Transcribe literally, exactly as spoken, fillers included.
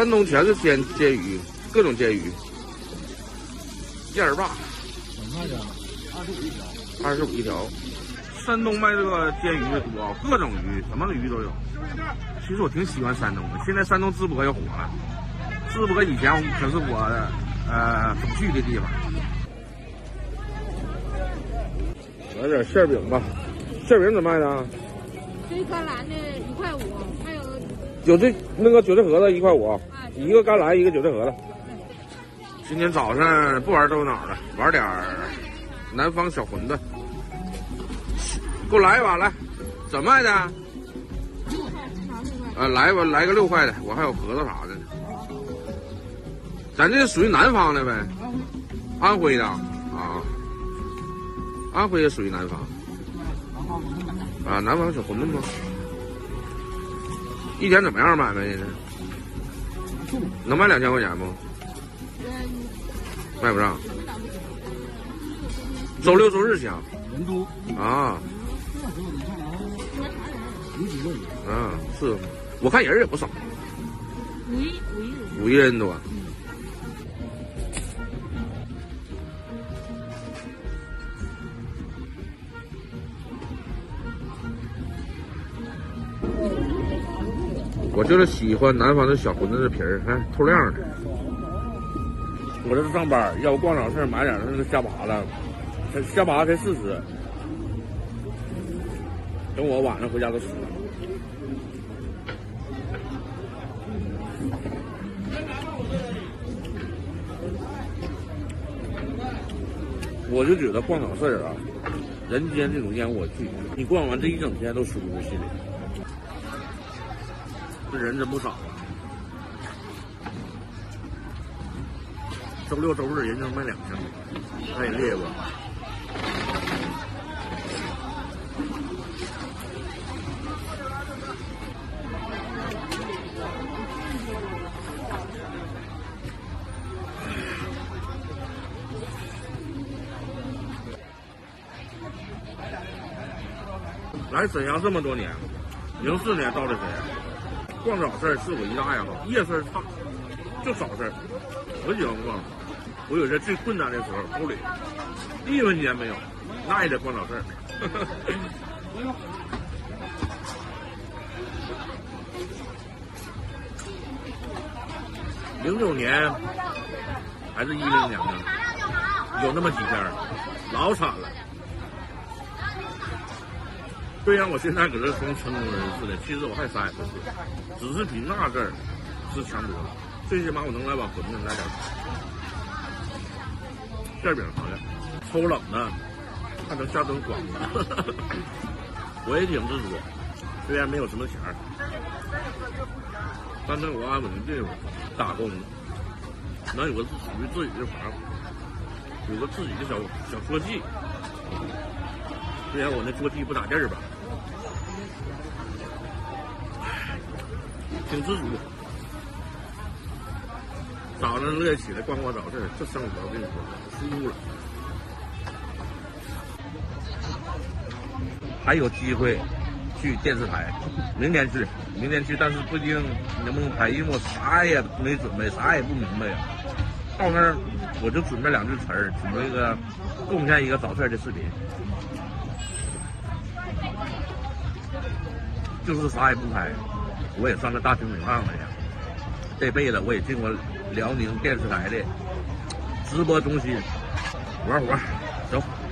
山东全是煎煎鱼，各种煎鱼。一二八， 卖的二十五一条。 二十五一条。山东卖这个煎鱼的多，各种鱼，什么鱼都有。其实我挺喜欢山东的，现在山东淄博又火了。淄博以前可是我呃总去的地方。来点馅饼吧，馅饼怎么卖的？ 这一颗蓝的一块五，还有韭菜那个韭菜盒子一块五，一个甘蓝一个韭菜盒子。今天早上不玩豆脑了，玩点南方小馄饨。给我来一碗来，怎么卖的？呃，来吧，来个六块的，我还有盒子啥的呢。咱这属于南方的呗，安徽的啊，安徽也属于南方。啊，南方小馄饨吗？一天怎么样买卖呢？能卖两千块钱不？卖不上。周六周日行。 人多啊。 有几个人？ 啊，是，我看人也不少。 五一五一五一人多。我就是喜欢南方的小馄饨的皮儿，看透亮的。我这是上班，要不逛早市买点那个虾粑子，虾粑才四十。等我晚上回家都死了。我就觉得逛早市啊，人间这种烟火气，你逛完这一整天都舒服心里。这人真不少啊！周六周日人能卖两千多，太烈了。来沈阳这么多年，零四年到的沈阳，逛早市是我一大爱好，夜市差，就早市，我喜欢逛。我有些最困难的时候，兜里一分钱没有，那也得逛早市。零九年还是一零年呢，有那么几天，老惨了。虽然我现在搁这跟成功人似的，其实我还啥也不是，只是比那阵儿是强多了。最起码我能来碗馄饨，来点馅饼好像抽冷的，还能下顿广的，我也挺知足。虽然没有什么钱儿，但是我安稳的地方打工，能有个属于自己的房，有个自己的小小桌记。虽然我那桌记不咋地儿吧，挺知足。早上乐起来逛逛早市，这生活我跟你说舒服了。还有机会去电视台，明天去，明天去，但是不一定能不能拍，因为我啥也没准备，啥也不明白呀。到那儿我就准备两句词儿，准备一个贡献一个早市的视频。就是啥也不拍，我也算个大平顶上了呀。这辈子我也进过辽宁电视台的直播中心玩活，走。